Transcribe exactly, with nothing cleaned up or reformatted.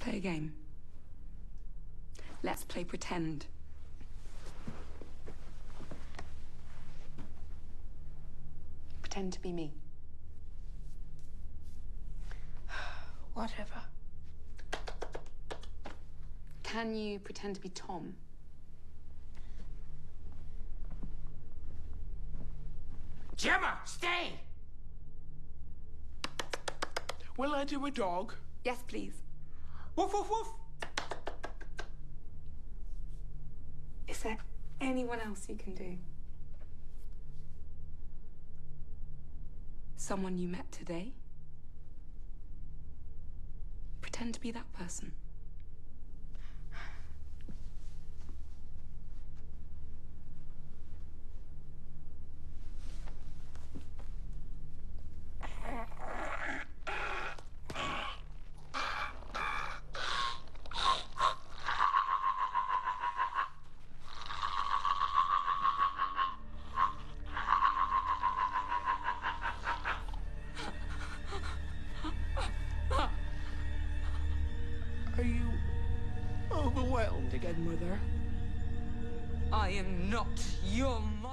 play a game. Let's play pretend. Pretend to be me. Whatever. Can you pretend to be Tom? Gemma, stay! Will I do a dog? Yes, please. Woof, woof, woof! Is there anyone else you can do? Someone you met today? Pretend to be that person. Are you overwhelmed again, Mother? I am not your mother.